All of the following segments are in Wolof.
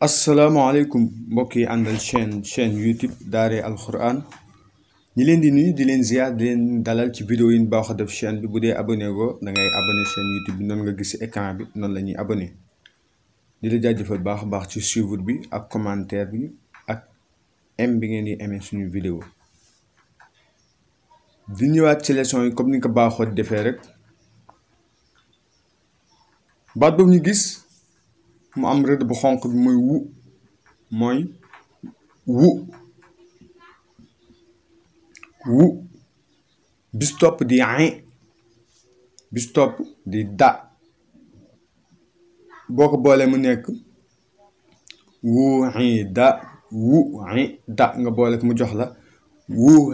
asalaamaaleykum mbokk yi àndal chaîne YouTube Daaray Alxuraan ñi leen di nuyu di leen ziar di leen dalal ci vidéo yi ñu baax a def chaîne bi bu dee abonné go da ngay abonné chaîne YouTube bi noonu nga gis écran bi noonu la ñuy abonné di la jaajëfal baax a baax ci suivre bi ak commentaire bi ak aime bi ngeen di aimé suñu vidéo di ñëwaat ci leçon yi comme ni ko baaxoo defee rek baat boobu ñu gis mu am rëdd bu xonq bi mooy wu bis topp di ain bis topp di da boo ko boolee mu nekk wu da nga boole ko mu jox la wu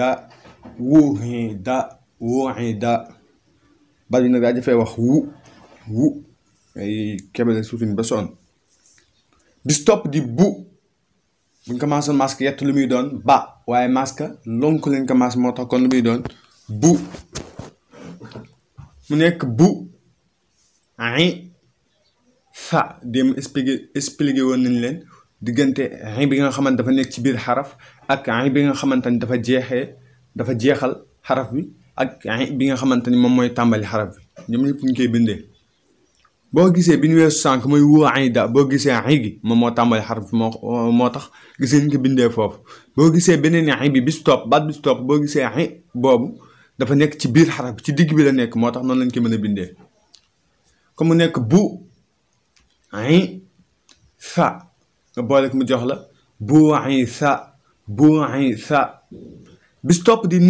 da baat bi nag daa jafee wax wu ay kebele suufin ba sonn bis topp di buñ commencé masque yett lu muy doon ba waaye masque lonk leen commencé moo tax kon lu muy doon bu mu nekk bu ay fa dem expliqué woon nañ leen diggante ay bi nga xamante dafa nekk ci biir xaraf ak ay bi nga xamante ni dafa jeexal xaraf bi ak ay bi nga xamante ni moom mooy tàmbali xaraf bi ñoom ñëpp ñu koy bindee boo gisee bi ñu weesu sànq mooy wu ay da boo gisee ay gi moom moo tàmbali xaraf bi moo tax gisee ñu ko bindee foofu boo gisee beneen ay bi bis topp baat bis topp boo gisee ay boobu dafa nekk ci biir xaraf bi ci digg bi la nekk moo tax noonu lañ ko mën a bindee comme mu nekk bu ay sa nga boole ko mu jox la bu ay sa bis topp di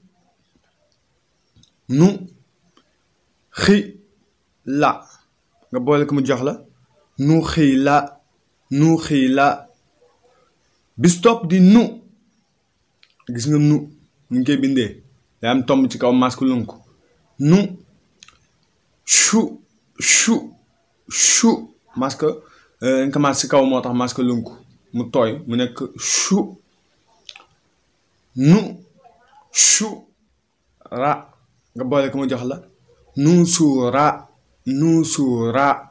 nu xi la nga boole ko mu jox la nu xii la bis topp di gis nga nu ngi koy bindee day am tomb ci kaw masque lunk nu chu masque nga commencé ci kaw moo tax masque lunk mu tooy mu nekk chu ra nga boole ko mu jox la nu suura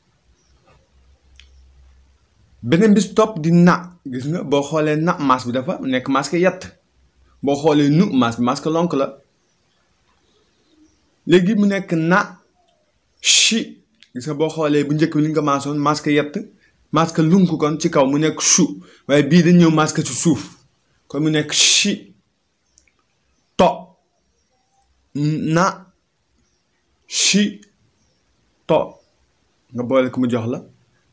beneen bis topp di gis nga boo xoolee masque bi dafa nekk masque yett boo xoolee masque lonk la léegi mu nekk chi gis nga boo xoolee bu njëkk bi li nga maasoon masque yett masque lunk kon ci kaw mu nekk chu waaye bii dañ ñëw masque ci suuf kon mu nekk chi chi to nga boole ko mu jox la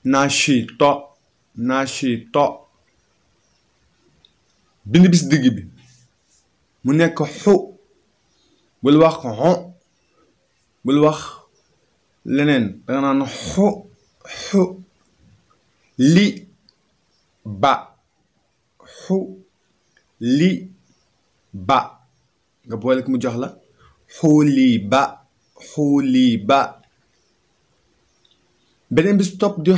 naa chi to bind bis digg bi mu nekk bul wax bul wax leneen danga naan li ba nga boole ko mu jox la xuuli ba beneen bis topp di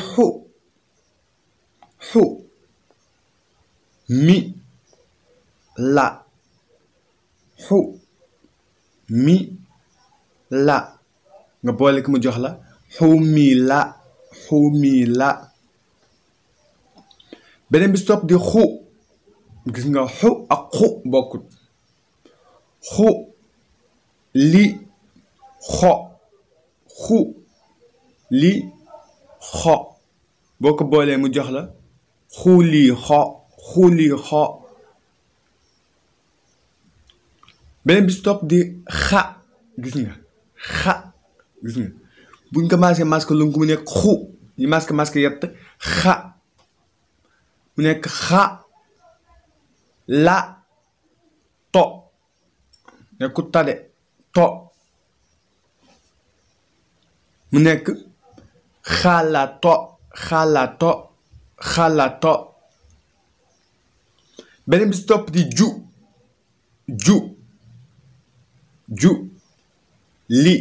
mi la nga boole ko mu jox la xumi la beneen bis topp di gis nga ak bokkut xo boo ko boolee mu jox la xuuli xo beneen bis topp di gis nga buñ commencé masque lunku mu nekk ñu masque yett mu nekk la to nekku tade to mu nekk xalato beneen bis topp di li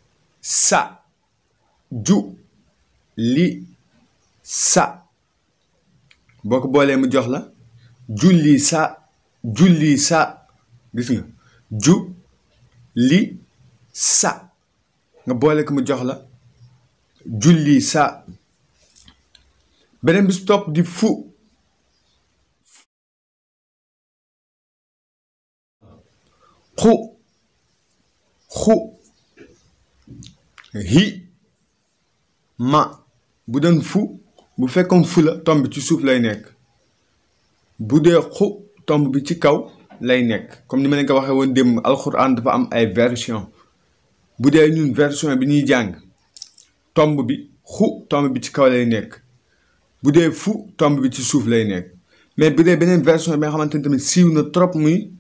sa boo ko boolee mu jox la julli sa gis nga li sa nga boole ko mu jox la julli sa beneen bi si topp di fu xu xu hi ma bu doon fu bu fekkoon fu la tomb bi ci suuf lay nekk bu dee xu tomb bi ci kaw lay nekk comme ni ma leen ko waxee woon démb alxuraan dafa am ay version bu dee ñun version bi ñuy jàng tomb bi xu tomb bi ci kaw lay nekk bu dee fu tomb bi ci suuf lay nekk mais bu dee beneen version bi nga xamante ni tamit siiw na trop muy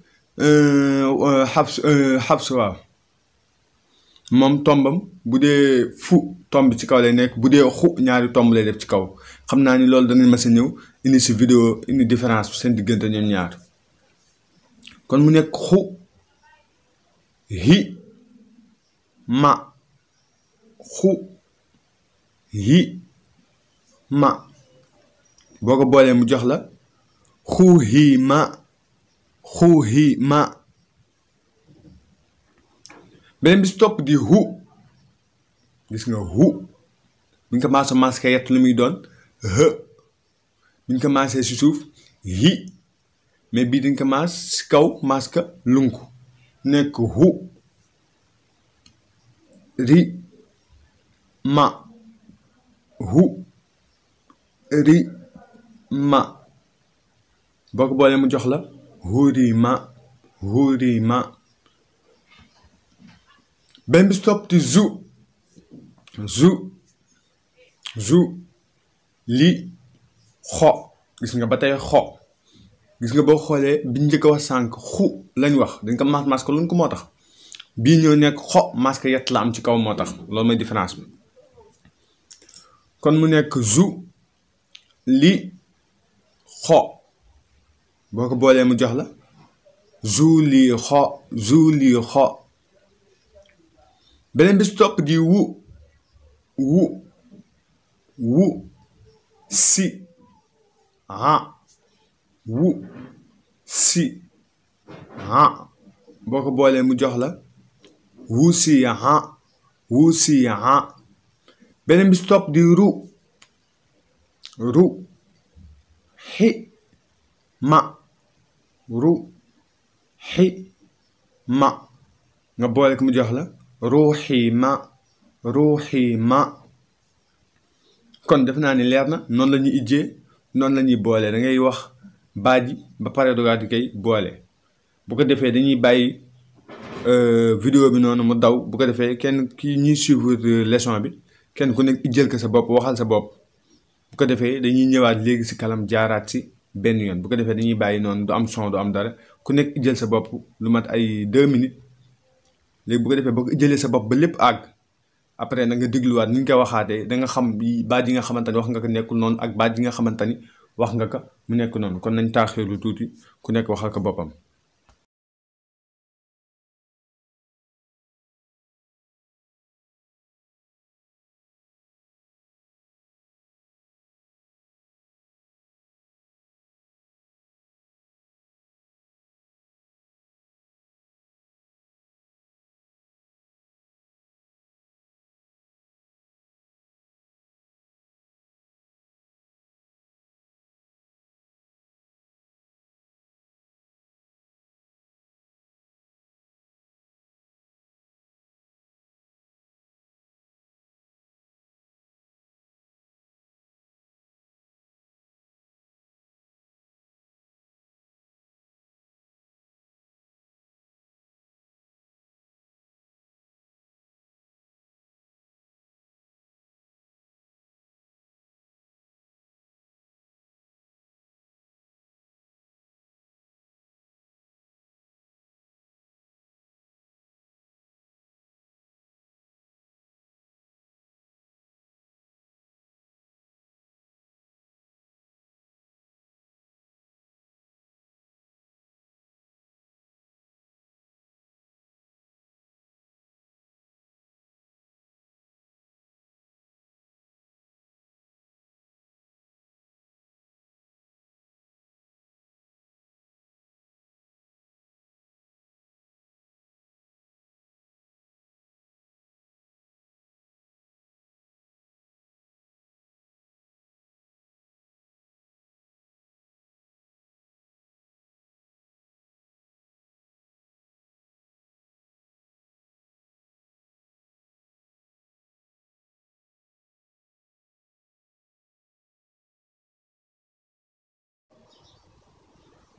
xabs waaw moom tombam bu dee fu tomb ci kaw lay nekk bu dee xu ñaari tomb lay def ci kaw xam naa ni loolu danañ ma sa ñëw indi si vidéo indi différence seen diggante ñoom ñaar kon mu nekk xu hi ma xu hi ma boo ko boolee mu jox la xu hi ma xu hi ma beneen bi si topp di hu gis nga hu bi ñu ko maasee masque yett lu muy doon hë bi ñu ko maasee si suuf hi mais bii dañ ko maas si kaw masque lunku nekk hu ri ma hu ri ma boo ko boolee mu jox la huri ma huri ma benn bi si topp di zu li xo gis nga ba tey xo gis nga boo xoolee biñ njëkk a wax sànq xu lañ wax dañ ko masque luñ ko moo tax bii ñoo nekk xo masque yett la am ci kaw moo tax loolu mooy différence bi kon mu nekk zu li xo boo ko boolee mu jox la zu lii xo beneen bi si topp di wu si ha wu si ha boo ko boolee mu jox la wu si ha beneen bi si topp di ru xi ma ru xi ma nga boole ko mu jox la ruuxi ma kon def naa ni leer na noonu la ñuy ijjee noonu la ñuy boole da ngay wax baat yi ba pare dogaat di koy boole bu ko defee dañuy bàyyi vidéo bi noonu mu daw bu ko defee kenn ki ñuy suivre leçon bi kenn ku nekk ijjël ko sa bopp waxal sa bopp bu ko defee dañuy ñëwaat léegi si kalam jaaraat si benn yoon bu ko defee dañuy bàyyi noonu du am son du am dara ku nekk ijjël sa bopp lu mat ay 2 minutes léegi bu ko defee boo ko ijjëlee sa bopp ba lépp àgg après na nga dégluwaat ni ñu koy waxaatee da nga xam baat yi nga xamante ni wax nga ko nekkul noonu ak baat yi nga xamante ni wax nga ko mu nekk noonu kon nañ taaxeelu tuuti ku nekk waxal ko boppam.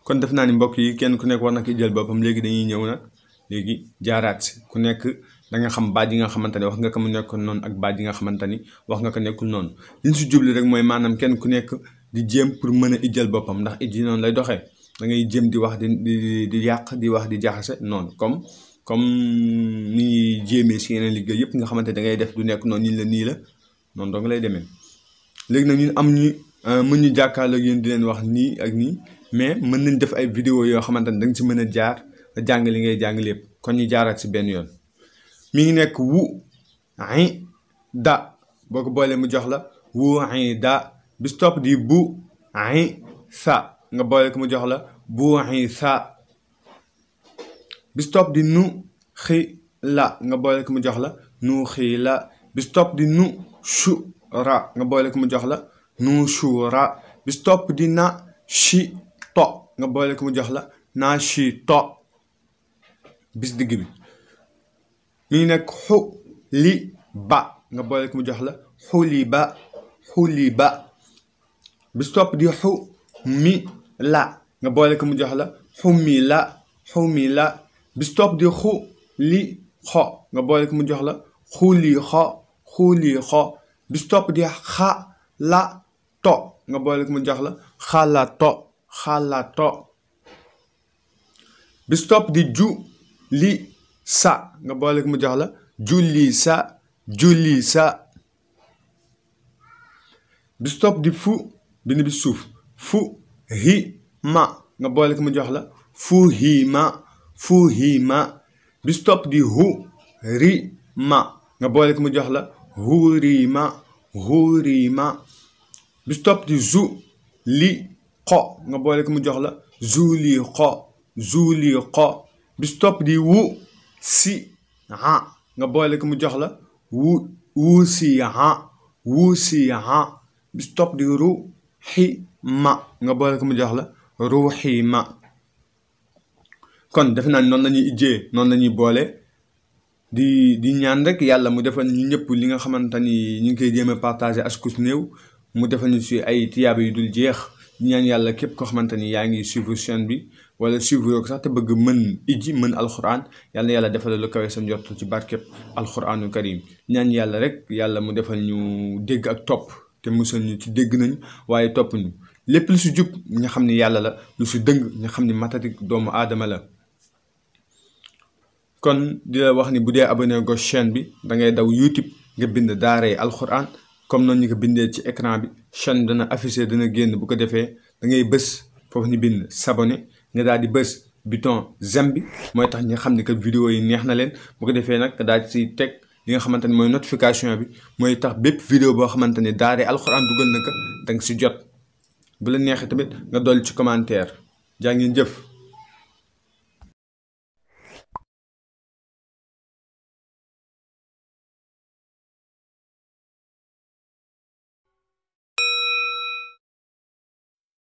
kon def naa ni mbokk yi kenn ku nekk war na ko jël boppam léegi dañuy ñëw nag léegi jaaraat si ku nekk da nga xam baat yi nga xamante ne wax nga ko mu nekkoon noonu ak baat yi nga xamante ni wax nga ko nekkul noonu liñ si jubli rek mooy maanaam kenn ku nekk di jéem pour mën a ijjal boppam ndax ijji noonu lay doxee da ngay jéem di wax di yàq di wax di jaxase noonu comme ni ñuy jéemee si yeneen liggéey yëpp nga xamante da ngay def du nekk noonu nii la noonu dong lay demee léegi nag ñun am ñu mën ñu jàkkaarloo yéen di leen wax nii ak nii mais mën nañ def ay vidéo yoo xamante ne da nga si mën a jaar jàng li ngay jàng lépp kon ñu jaaraat si benn yoon mi ngi nekk wu i da boo ko boolee mu jox la wu i da bis topp di bu i sa nga boole ko mu jox la bu i sa bis topp di nu xi la nga boole ko mu jox la nu xi la bis topp di nu shu ra nga boole ko mu jox la nu shu ra bis topp di na shi to nga boole ko mu jox la na shi to bis digg bi mi ngi nekk xu li ba nga boole ko mu jox la xuli ba bis topp di xu mi la nga boole ko mu jox la xumi la bis topp di xu li xo nga boole ko mu jox la xuli xo bis topp di xa la to nga boole ko mu jox la xala to bis topp di ju li sa nga boole ko mu jox la julli sa bis topp di fu bind bi suuf fu hi ma nga boole ko mu jox la fu hi ma bis topp di hu ri ma nga boole ko mu jox la hu ri ma bis topp di zu li xo nga boole ko mu jox la zu li xo bis topp di wu si ha nga boole ko mu jox la wu si ha bis topp di ru xi ma nga boole ko mu jox la ruuxi ma kon defe naa noonu la ñuy ijjee noonu la ñuy boole di ñaan rek yàlla mu defal ñu ñëpp li nga xamante ni ñu ngi koy jéem a partager askus néew mu defal ñu si ay tiyaaba yu dul jeex ñaan yàlla képp koo xamante ni yaa ngi suivre chaîne bi wala suivre ko sax te bëgg mën ijji mën alxuraan yàlla defal lu kawe sa njort ci barkeb alxuraanu karim ñaan yàlla rek yàlla mu defal ñu dégg ak topp te musal ñu ci dégg nañu waaye topp ñu lépp lu si jub nga xam ni yàlla la lu si dëng nga xam ni matatik doomu aadama la kon di la wax ni bu dee abonné go chaîne bi da ngay daw YouTube nga bind daaray alxuraan comme noonu ñu ko bindee ci écran bi chaîne dana affiché dana génn bu ko defee da ngay bës foofu ñu bind s'abonner nga daal di bës bouton j'aime bi mooy tax ñu xam ni que vidéo yi neex na leen bu ko defee nag nga daal di si teg li nga xamante ni mooy notification bi mooy tax bépp vidéo boo xamante ni daaray alxuraan dugal na ko da nga si jot bu la neexee tamit nga dolli ci commentaire jaa ngeen jëf.